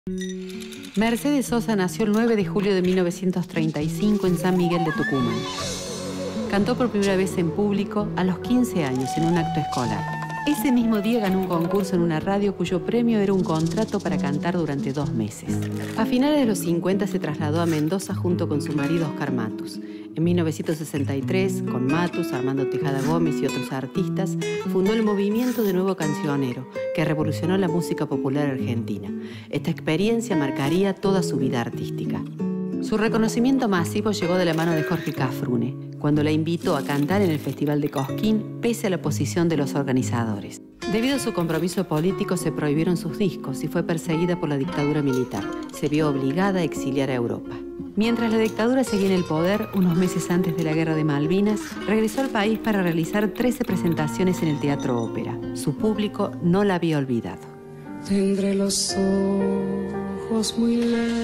Mercedes Sosa nació el 9 de julio de 1935 en San Miguel de Tucumán. Cantó por primera vez en público a los 15 años en un acto escolar. Ese mismo día ganó un concurso en una radio cuyo premio era un contrato para cantar durante 2 meses. A finales de los 50 se trasladó a Mendoza junto con su marido Oscar Matus. En 1963, con Matus, Armando Tejada Gómez y otros artistas, fundó el movimiento de Nuevo Cancionero, que revolucionó la música popular argentina. Esta experiencia marcaría toda su vida artística. Su reconocimiento masivo llegó de la mano de Jorge Cafrune, cuando la invitó a cantar en el Festival de Cosquín, pese a la oposición de los organizadores. Debido a su compromiso político, se prohibieron sus discos y fue perseguida por la dictadura militar. Se vio obligada a exiliar a Europa. Mientras la dictadura seguía en el poder, unos meses antes de la Guerra de Malvinas, regresó al país para realizar 13 presentaciones en el Teatro Ópera. Su público no la había olvidado. Tendré los ojos muy lejos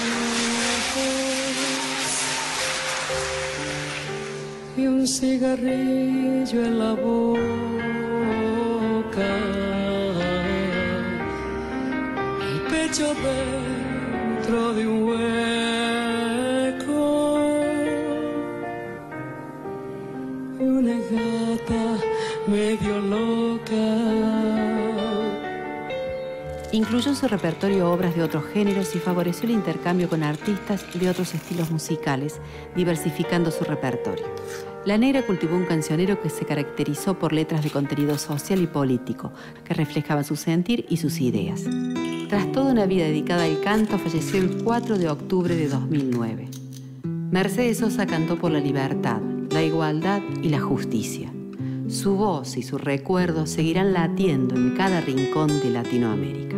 y un cigarrillo en la boca, el pecho dentro de un hueco, una gata medio loca. Incluyó en su repertorio obras de otros géneros y favoreció el intercambio con artistas de otros estilos musicales, diversificando su repertorio. La Negra cultivó un cancionero que se caracterizó por letras de contenido social y político, que reflejaban su sentir y sus ideas. Tras toda una vida dedicada al canto, falleció el 4 de octubre de 2009. Mercedes Sosa cantó por la libertad, la igualdad y la justicia. Su voz y su recuerdo seguirán latiendo en cada rincón de Latinoamérica.